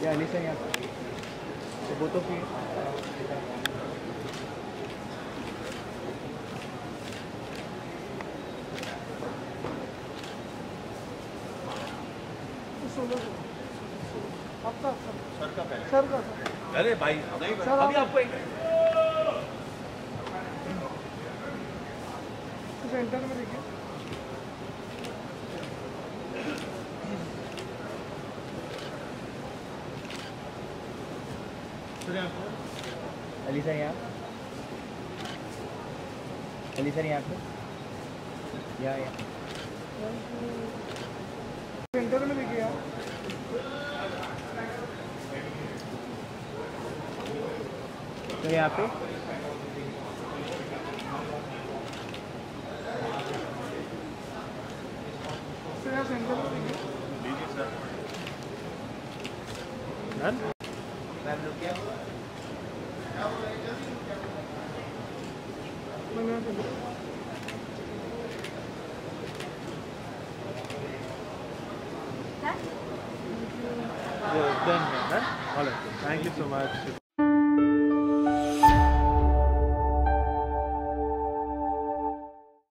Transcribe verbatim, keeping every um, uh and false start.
या अली से यहाँ तो वो तो फिर आपका सर का पहले सर का सर अरे भाई नहीं सर अभी आपको एक सेंटर में देखिए अली सर यहाँ अली सर यहाँ पे या या सेंटर में देखिए आप तो यहाँ पे सर यहाँ सेंटर में देखिए डन मैम लोग क्या मैम यहाँ पे done, done. All right. Thank you so much.